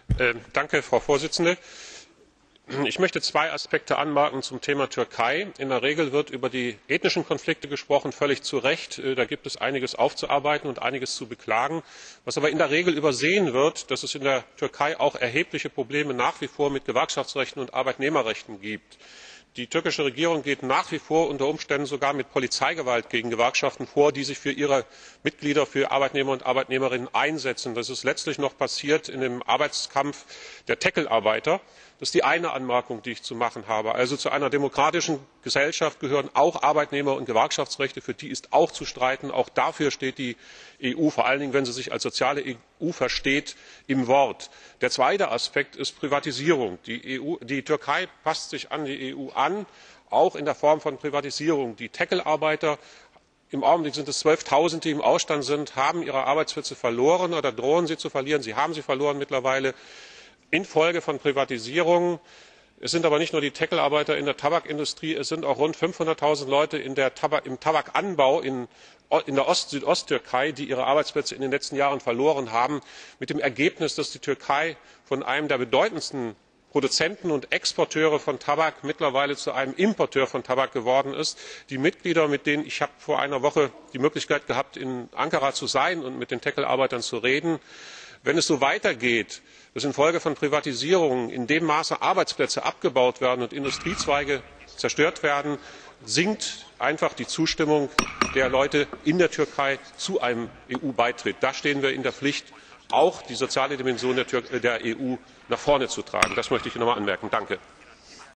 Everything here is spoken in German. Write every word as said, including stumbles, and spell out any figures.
Äh, danke, Frau Vorsitzende. Ich möchte zwei Aspekte anmerken zum Thema Türkei. In der Regel wird über die ethnischen Konflikte gesprochen, völlig zu Recht. Da gibt es einiges aufzuarbeiten und einiges zu beklagen. Was aber in der Regel übersehen wird, dass es in der Türkei auch erhebliche Probleme nach wie vor mit Gewerkschaftsrechten und Arbeitnehmerrechten gibt. Die türkische Regierung geht nach wie vor unter Umständen sogar mit Polizeigewalt gegen Gewerkschaften vor, die sich für ihre Mitglieder, für Arbeitnehmer und Arbeitnehmerinnen einsetzen. Das ist letztlich noch passiert in dem Arbeitskampf der Tackle-Arbeiter. Das ist die eine Anmerkung, die ich zu machen habe. Also zu einer demokratischen Gesellschaft gehören auch Arbeitnehmer- und Gewerkschaftsrechte, für die ist auch zu streiten. Auch dafür steht die E U, vor allen Dingen, wenn sie sich als soziale E U versteht, im Wort. Der zweite Aspekt ist Privatisierung. Die, E U, die Türkei passt sich an die E U an, auch in der Form von Privatisierung. Die Tackle-Arbeiter, im Augenblick sind es zwölftausend, die im Ausstand sind, haben ihre Arbeitsplätze verloren oder drohen sie zu verlieren. Sie haben sie verloren mittlerweile infolge von Privatisierungen. Es sind aber nicht nur die Tackle-Arbeiter in der Tabakindustrie, es sind auch rund fünfhunderttausend Leute in der Tabak, im Tabakanbau in, in der Ost Südosttürkei, die ihre Arbeitsplätze in den letzten Jahren verloren haben, mit dem Ergebnis, dass die Türkei von einem der bedeutendsten Produzenten und Exporteure von Tabak mittlerweile zu einem Importeur von Tabak geworden ist. Die Mitglieder, mit denen ich habe vor einer Woche die Möglichkeit gehabt, in Ankara zu sein und mit den Tackle-Arbeitern zu reden, wenn es so weitergeht, dass infolge von Privatisierungen in dem Maße Arbeitsplätze abgebaut werden und Industriezweige zerstört werden, sinkt einfach die Zustimmung der Leute in der Türkei zu einem E U-Beitritt. Da stehen wir in der Pflicht, auch die soziale Dimension der E U nach vorne zu tragen. Das möchte ich noch einmal anmerken. Danke.